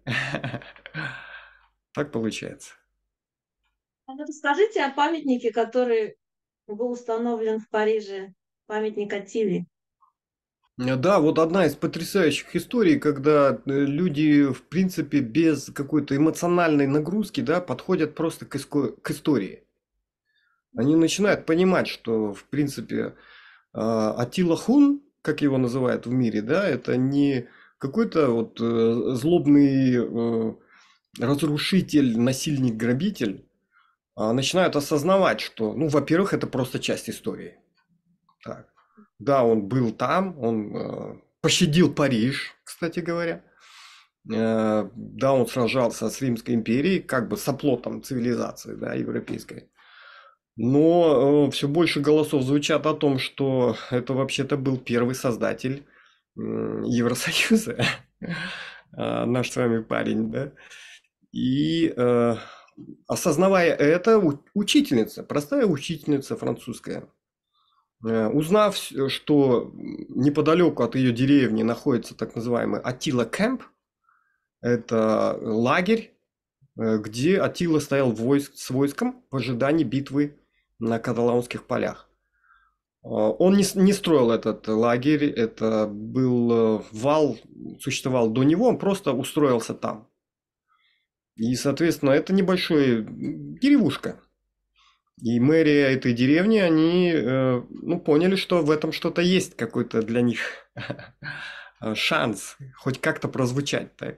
Так получается. А вот расскажите о памятнике, который был установлен в Париже, памятник Аттиле. Да, вот одна из потрясающих историй, когда люди, в принципе, без какой-то эмоциональной нагрузки, да, подходят просто к истории. Они начинают понимать, что, в принципе, Аттила Хун, как его называют в мире, да, это не какой-то вот злобный разрушитель, насильник, грабитель, а начинают осознавать, что, ну, во-первых, это просто часть истории. Так. Да, он был там, он пощадил Париж, кстати говоря. Да, он сражался с Римской империей, как бы с оплотом цивилизации, да, европейской. Но все больше голосов звучат о том, что это вообще-то был первый создатель Евросоюза, наш с вами парень, да. И осознавая это, учительница, простая учительница французская, узнав, что неподалеку от ее деревни находится так называемый Аттила Кэмп, это лагерь, где Аттила стоял с войском в ожидании битвы на каталонских полях. Он не строил этот лагерь, это был вал, существовал до него, он просто устроился там. И, соответственно, это небольшая деревушка. И мэрия этой деревни, они ну, поняли, что в этом что-то есть, какой-то для них шанс хоть как-то прозвучать. Так.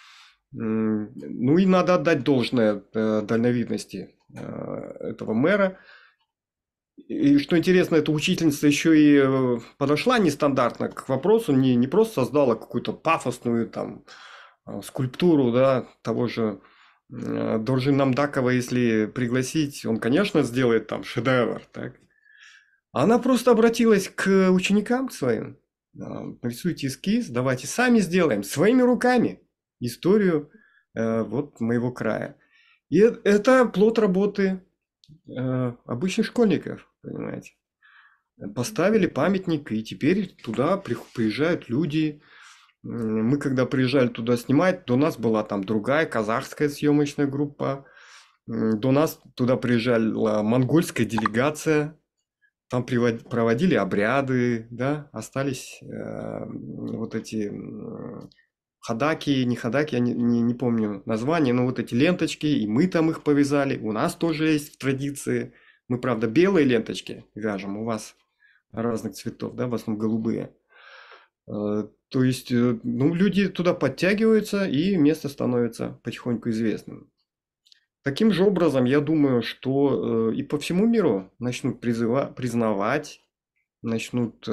Ну и надо отдать должное дальновидности этого мэра. И что интересно, эта учительница еще и подошла нестандартно к вопросу, не просто создала какую-то пафосную там скульптуру, да, того же Доржи Намдакова, если пригласить, он, конечно, сделает там шедевр, так. Она просто обратилась к ученикам своим. Нарисуйте эскиз, давайте сами сделаем своими руками историю вот моего края. И это плод работы обычных школьников, понимаете. Поставили памятник, и теперь туда приезжают люди. Мы когда приезжали туда снимать, до нас была там другая казахская съемочная группа. До нас туда приезжала монгольская делегация. Там проводили обряды, да, остались вот эти хадаки, не хадаки, я не помню название, но вот эти ленточки, и мы там их повязали. У нас тоже есть в традиции. Мы, правда, белые ленточки вяжем, у вас разных цветов, да, в основном голубые. То есть, ну, люди туда подтягиваются, и место становится потихоньку известным. Таким же образом, я думаю, что и по всему миру начнут признавать, начнут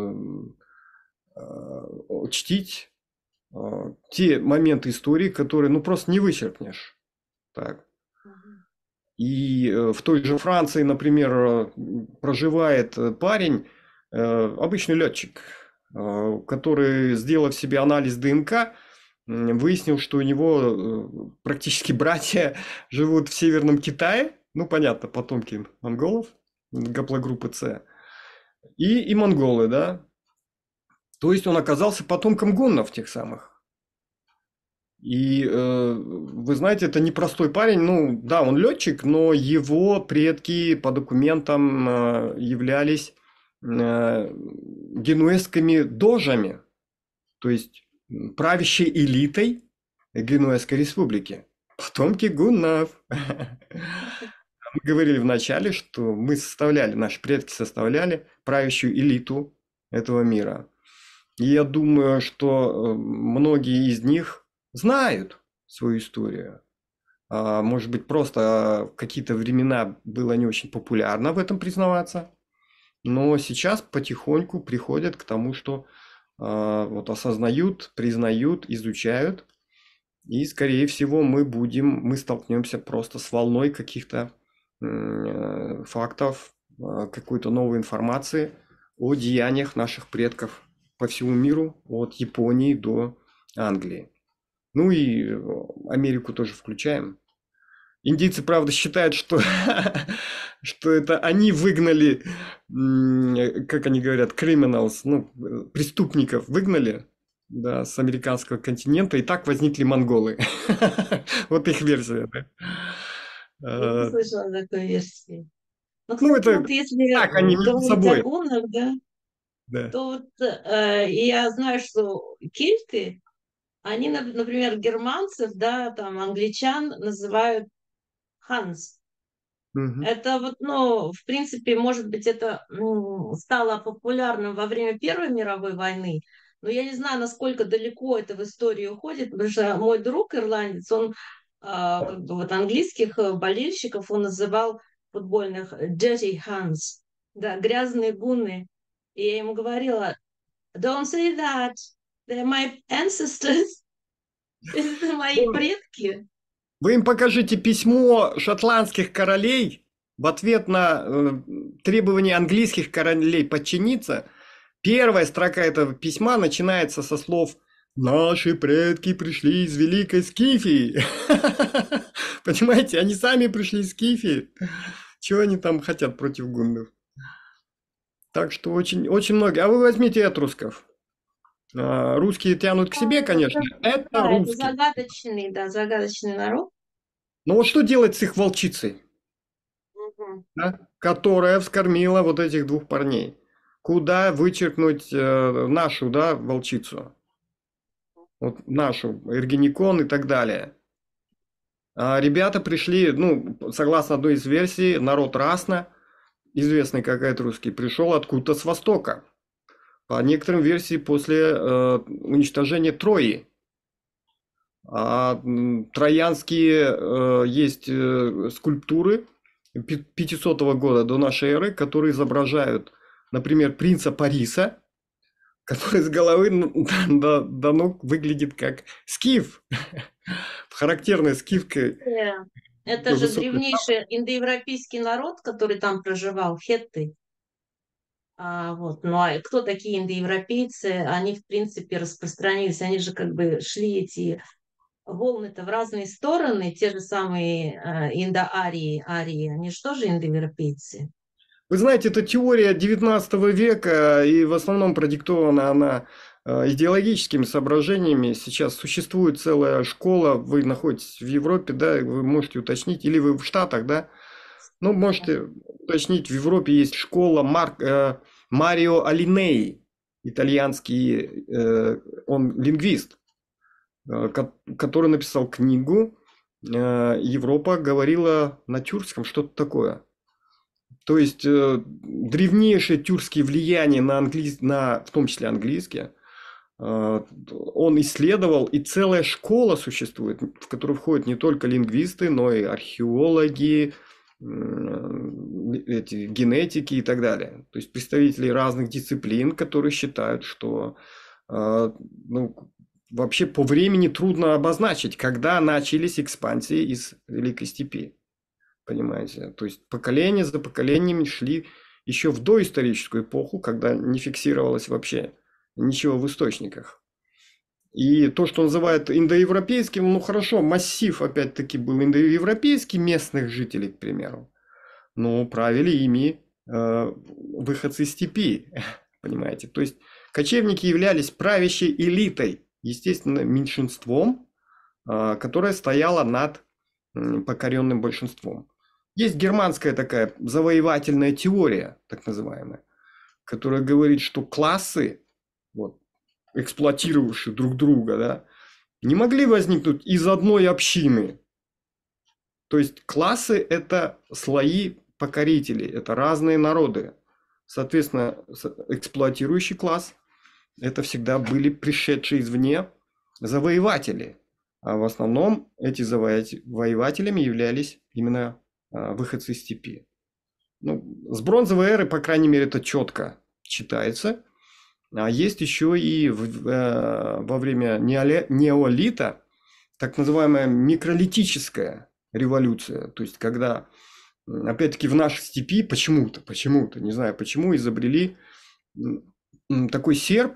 чтить те моменты истории, которые, ну, просто не вычеркнешь. Так. И в той же Франции, например, проживает парень, обычный летчик, который, сделав себе анализ ДНК, выяснил, что у него практически братья живут в Северном Китае, ну, понятно, потомки монголов, гаплогруппы С, и монголы, да. То есть он оказался потомком гуннов тех самых. И вы знаете, это непростой парень. Ну, да, он летчик, но его предки по документам являлись генуэзскими дожами, то есть правящей элитой Генуэзской республики. Потомки гуннов. Мы говорили в начале, что мы составляли, наши предки составляли правящую элиту этого мира. И я думаю, что многие из них знают свою историю. Может быть, просто в какие-то времена было не очень популярно в этом признаваться. Но сейчас потихоньку приходят к тому, что вот осознают, признают, изучают. И, скорее всего, мы столкнемся просто с волной каких-то фактов, какой-то новой информации о деяниях наших предков по всему миру, от Японии до Англии. Ну и Америку тоже включаем. Индийцы, правда, считают, что, что это они выгнали, как они говорят, criminals, ну, преступников выгнали, да, с американского континента, и так возникли монголы. Вот их версия, да. Я не Э, слышала такой версии. Но, Ну, кстати, это вот если так, они между говорить о собой, гуннах, да, да. то вот я знаю, что кельты, они, например, германцев, да, там, англичан называют ханс. Мгм. Это вот, ну, в принципе, может быть, это стало популярным во время Первой мировой войны, но я не знаю, насколько далеко это в историю уходит, потому что мой друг ирландец, он как бы вот английских болельщиков он называл футбольных dirty hands, да, грязные гунны. И я ему говорила, don't say that, they're my ancestors, это мои предки. Вы им покажите письмо шотландских королей в ответ на требования английских королей подчиниться. Первая строка этого письма начинается со слов «Наши предки пришли из Великой Скифии». Понимаете, они сами пришли из Скифии. Чего они там хотят против гундов? Так что очень, очень многие. А вы возьмите этрусков. Русские тянут к себе, конечно. Это Да, это русские. загадочный, да, загадочный народ. Но вот что делать с их волчицей? Мгм. Да, которая вскормила вот этих двух парней. Куда вычеркнуть нашу, да, волчицу? Вот нашу, Эргеникон и так далее. Ребята пришли, ну, согласно одной из версий, народ Расна, известный как русский, пришел откуда-то с востока. По некоторым версиям, после уничтожения Трои. Троянские есть скульптуры 500 года до нашей эры, которые изображают, например, принца Париса, который с головы до ног выглядит как скиф, характерной скифкой Это такой же высокой. древнейший индоевропейский народ, который там проживал, хетты. Вот. Ну а кто такие индоевропейцы? Они, в принципе, распространились, они же как бы шли эти волны-то в разные стороны, те же самые индоарии, арии, они же тоже индоевропейцы. Вы знаете, это теория 19 века, и в основном продиктована она идеологическими соображениями. Сейчас существует целая школа, вы находитесь в Европе, да, вы можете уточнить, или вы в Штатах, да, ну, можете уточнить, в Европе есть школа Марио Алинеи, итальянский, он лингвист, который написал книгу «Европа говорила на тюркском», что-то такое. То есть древнейшее тюркские влияния на, в том числе английские, он исследовал, и целая школа существует, в которую входят не только лингвисты, но и археологи, эти, генетики и так далее. То есть представители разных дисциплин, которые считают, что ну, вообще по времени трудно обозначить, когда начались экспансии из Великой Степи. Понимаете? То есть поколения за поколениями шли еще в доисторическую эпоху, когда не фиксировалось вообще ничего в источниках. И то, что называют индоевропейским, ну хорошо, массив опять-таки был индоевропейский местных жителей, к примеру. Но правили ими выходцы из степи, понимаете? То есть кочевники являлись правящей элитой, естественно, меньшинством, которое стояло над покоренным большинством. Есть германская такая завоевательная теория, так называемая, которая говорит, что классы, вот, эксплуатировавшие друг друга, да, не могли возникнуть из одной общины. То есть классы – это слои покорителей, это разные народы. Соответственно, эксплуатирующий класс – это всегда были пришедшие извне завоеватели. А в основном эти завоевателями являлись именно выходцы из степи. Ну, с бронзовой эры, по крайней мере, это четко читается. А есть еще и во время неолита так называемая микролитическая революция. То есть, когда, опять-таки, в нашей степи почему-то, не знаю почему, изобрели такой серп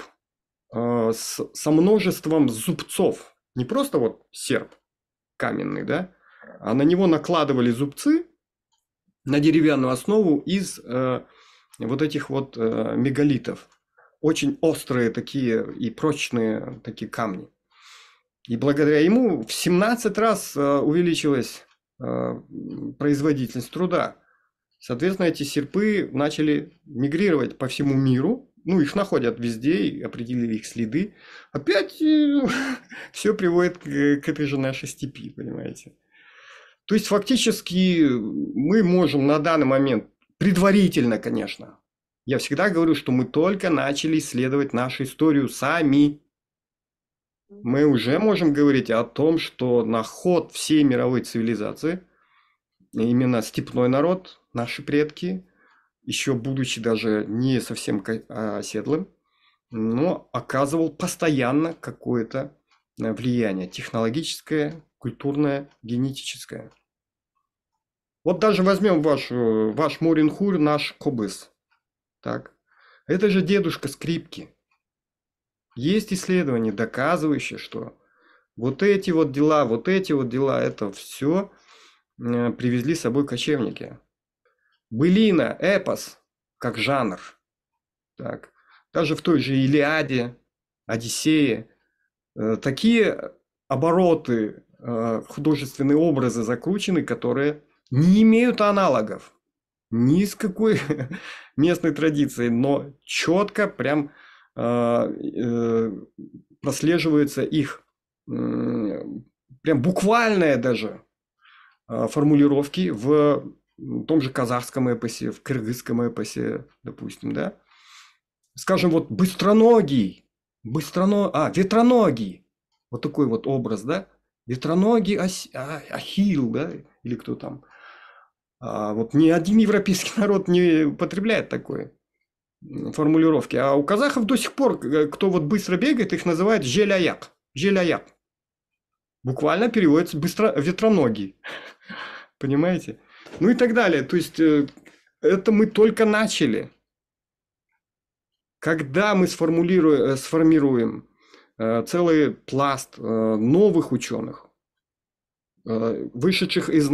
со множеством зубцов. Не просто вот серп каменный, да, а на него накладывали зубцы на деревянную основу из вот этих вот мегалитов. Очень острые такие и прочные такие камни. И благодаря ему в 17 раз увеличилась производительность труда. Соответственно, эти серпы начали мигрировать по всему миру. Ну, их находят везде, и определили их следы. Опять все приводит к этой же нашей степи, понимаете. То есть, фактически, мы можем на данный момент, предварительно, конечно, я всегда говорю, что мы только начали исследовать нашу историю сами. Мы уже можем говорить о том, что на ход всей мировой цивилизации, именно степной народ, наши предки, еще будучи даже не совсем оседлым, но оказывал постоянно какое-то влияние технологическое, культурное, генетическое. Вот даже возьмем ваш Мурин-Хур, наш Кобыс. Так. Это же дедушка скрипки. Есть исследования, доказывающие, что вот эти вот дела, это все привезли с собой кочевники. Былина, эпос, как жанр. Так. Даже в той же Илиаде, Одиссее, такие обороты, художественные образы закручены, которые не имеют аналогов ни с какой местной традицией, но четко прям прослеживается их прям буквальные даже формулировки в том же казахском эпосе, в кыргызском эпосе, допустим, да. Скажем, вот ветроногий, вот такой вот образ, да, ветроногий Ахилл, да, или кто там. Вот ни один европейский народ не употребляет такой формулировки. А у казахов до сих пор, кто вот быстро бегает, их называют желяяк. Желяяк. Буквально переводится быстро ветроногий. Понимаете? Ну и так далее. То есть, это мы только начали. Когда мы сформируем целый пласт новых ученых, вышедших из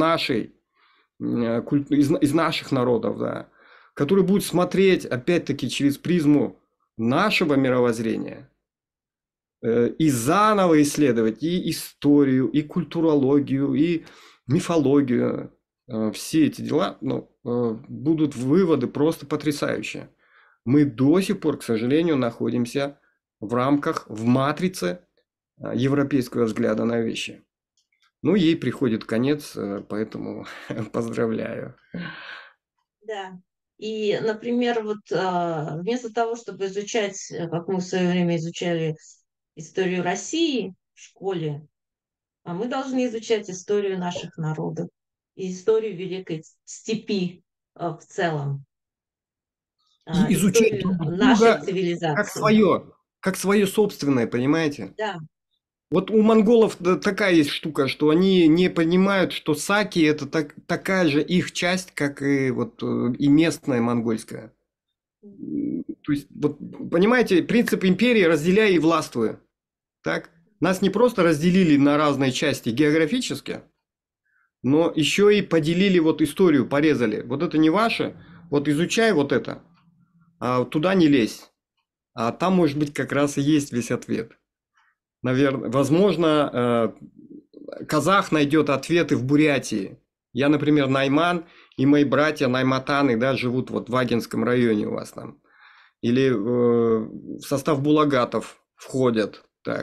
наших народов, да, которые будут смотреть, опять-таки, через призму нашего мировоззрения и заново исследовать и историю, и культурологию, и мифологию. Все эти дела, будут выводы просто потрясающие. Мы до сих пор, к сожалению, находимся в матрице европейского взгляда на вещи. Ну, ей приходит конец, поэтому поздравляю. Да. И, например, вот вместо того, чтобы изучать, как мы в свое время изучали историю России в школе, мы должны изучать историю наших народов и историю Великой Степи в целом, И изучать историю друг наших друга цивилизаций. как свое собственное, понимаете? Да, Вот у монголов такая есть штука, что они не понимают, что саки это такая же их часть, как и вот и местная монгольская. То есть, вот, понимаете, принцип империи разделяй и властвуй. Так? Нас не просто разделили на разные части географически, но еще и поделили вот историю, порезали. Вот это не ваше, вот изучай вот это, а туда не лезь. А там, может быть, как раз и есть весь ответ. Наверное, возможно, казах найдет ответы в Бурятии. Я, например, найман, и мои братья найматаны, да, живут вот в Вагинском районе у вас там. Или в состав булагатов входят. Так.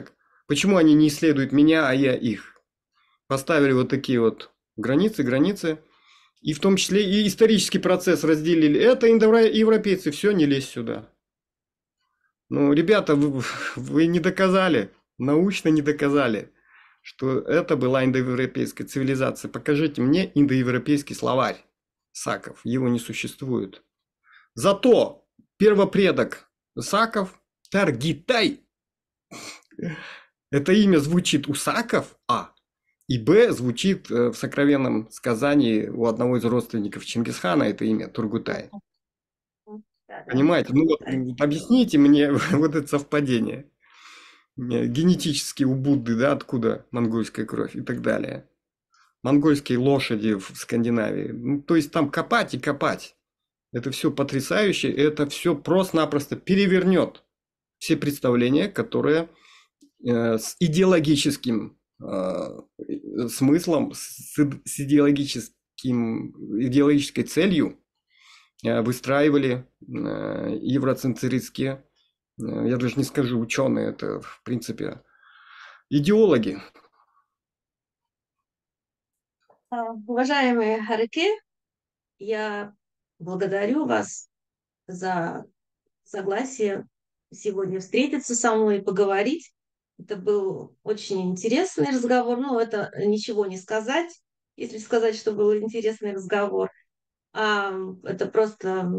Почему они не исследуют меня, а я их? Поставили вот такие вот границы, и в том числе и исторический процесс разделили. Это индоевропейцы, все, не лезь сюда. Ну, ребята, вы не доказали, научно не доказали, что это была индоевропейская цивилизация. Покажите мне индоевропейский словарь саков, его не существует. Зато первопредок саков Таргитай. Это имя звучит у саков, а, и б звучит в сокровенном сказании у одного из родственников Чингисхана, это имя Тургутай. Да, да, Понимаете? Ну вот Тургутай. объясните мне вот это совпадение. Генетически у Будды, да, откуда монгольская кровь и так далее. Монгольские лошади в Скандинавии. Ну, то есть там копать и копать. Это все потрясающе, это все просто-напросто перевернет все представления, которые с идеологическим смыслом, с идеологической целью выстраивали евроцентристские, я даже не скажу ученые, это в принципе идеологи. Уважаемый Хареке, я благодарю вас за согласие сегодня встретиться со мной и поговорить. Это был очень интересный разговор. Ну, это ничего не сказать, если сказать, что был интересный разговор. Это просто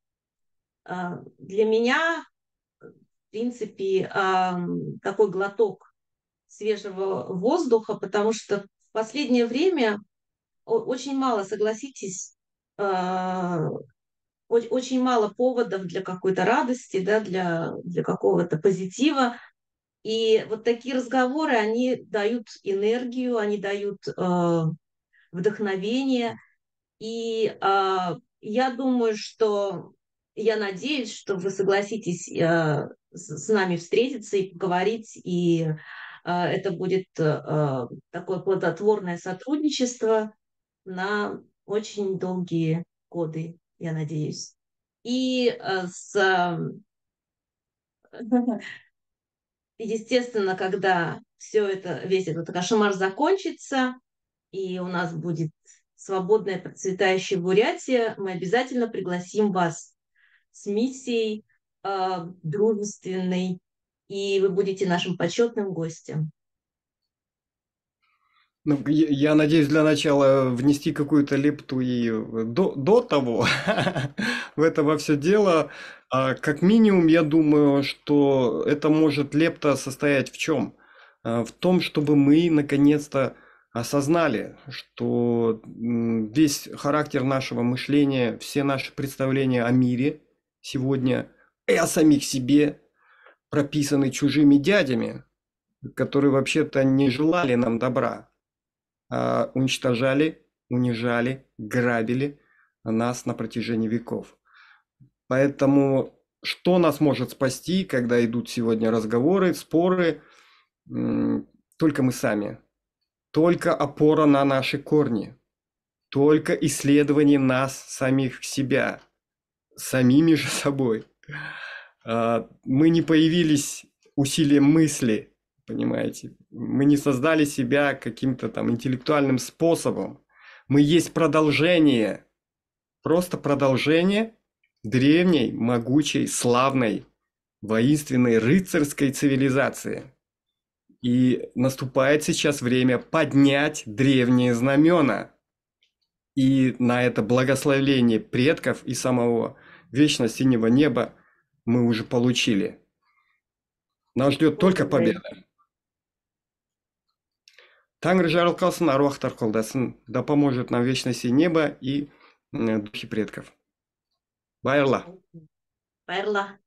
для меня, в принципе, такой глоток свежего воздуха, потому что в последнее время очень мало, согласитесь, очень мало поводов для какой-то радости, да, для какого-то позитива. И вот такие разговоры, они дают энергию, они дают вдохновение. И я думаю, что я надеюсь, что вы согласитесь с нами встретиться и поговорить, и это будет такое плодотворное сотрудничество на очень долгие годы, я надеюсь. И естественно, когда все это, весь этот кошмар закончится, и у нас будет свободная процветающая Бурятия, мы обязательно пригласим вас с миссией дружественной, и вы будете нашим почетным гостем. Ну, я надеюсь для начала внести какую-то лепту и до того в это во все дело. Как минимум, я думаю, что это может лепта состоять в чем? В том, чтобы мы наконец-то осознали, что весь характер нашего мышления, все наши представления о мире сегодня и о самих себе прописаны чужими дядями, которые вообще-то не желали нам добра, уничтожали, унижали, грабили нас на протяжении веков. Поэтому что нас может спасти, когда идут сегодня разговоры, споры? Только мы сами. Только опора на наши корни. Только исследование нас, самих себя, самими же собой. Мы не появились усилием мысли, понимаете? Мы не создали себя каким-то там интеллектуальным способом. Мы есть продолжение, просто продолжение древней, могучей, славной, воинственной рыцарской цивилизации. И наступает сейчас время поднять древние знамена. И на это благословение предков и самого вечно синего неба мы уже получили. Нас ждет только победа. Тәңір жарылқасын, аруақтар қолдасын, да поможет нам вечность и небо и духи предков. Байырла. Байырла.